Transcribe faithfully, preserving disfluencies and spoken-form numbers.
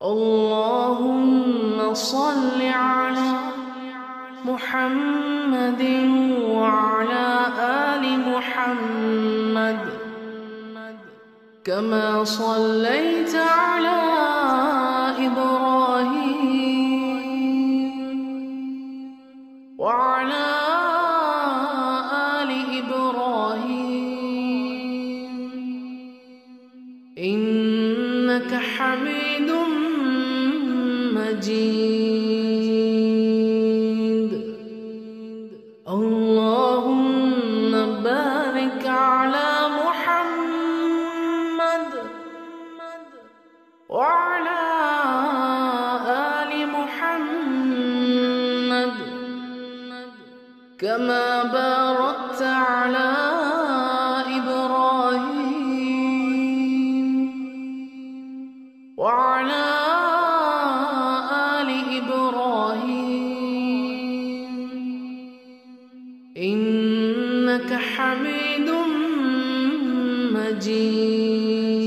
اللهم صل على محمد وعلى آل محمد كما صليت على إبراهيم وعلى آل إبراهيم إنك حميد مجيد. اللهم بارك على محمد وعلى آل محمد كما باركت على إبراهيم وعلى آل إبراهيم إنك حميد مجيد.